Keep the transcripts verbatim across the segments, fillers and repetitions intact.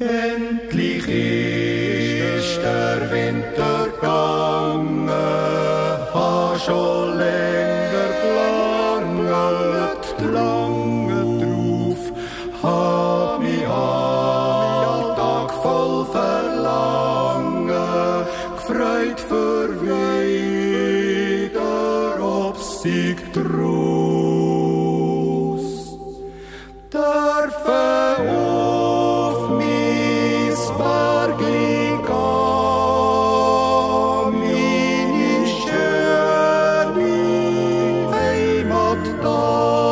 Endlich ist der Winter gegangen, ha schon länger gelangt, lange drauf, hab mich Alltag voll Verlangen, gefreut für wieder Obstig draus. Dürfen auf mis Bergli gehen, meine schöne Heimat da.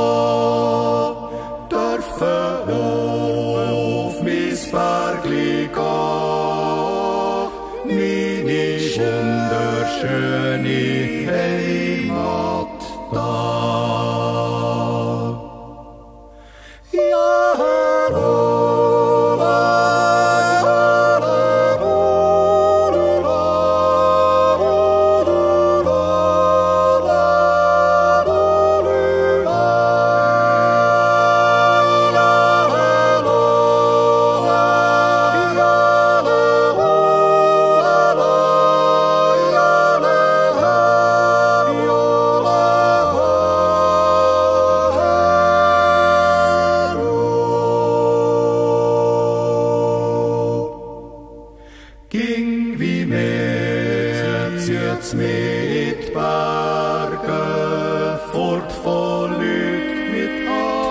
Dürfen auf mis Bergli gehen, meine wunderschöne Heimat da. Ging wie mehr, zieht's mit Berge, fort von Lüt mit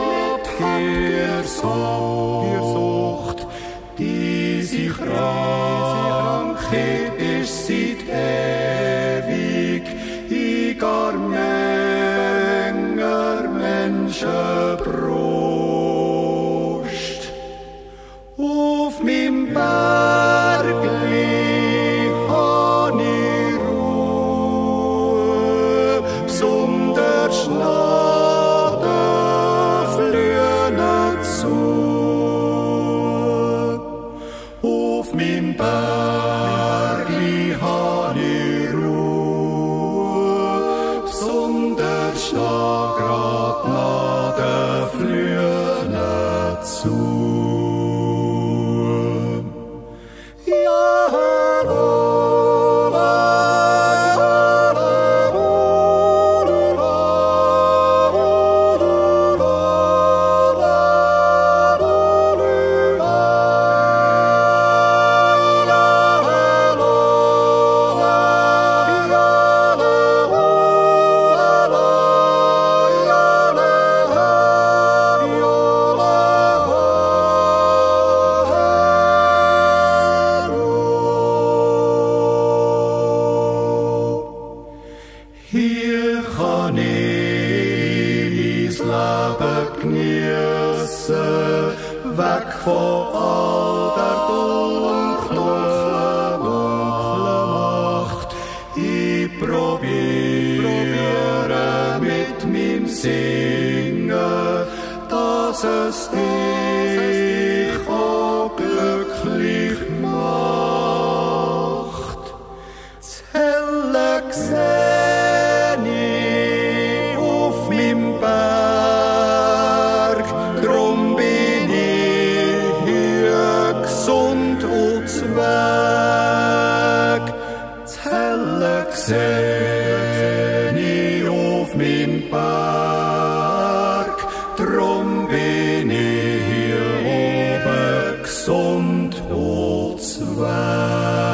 Abkehrsucht. Diese Krankheit ist seit ewig in gar Menger Menschen Brust. Auf meinem Bergli han ich Ruhe, besonders nach den Flühen zu. Auf meinem Bergli han ich Ruhe, besonders nach grad nach den Flühen zu. Hier kann ich mein Leben geniessen, weg von all der dunklen, dunklen Macht. Ich probiere mit meinem Singen, dass es dich auch glücklich macht. Das helle Gesehen auf meinem Berg, drum bin ich hier gesund und zweck. Das helle Gesehen auf meinem Berg, drum bin ich hier oben gesund und zweck.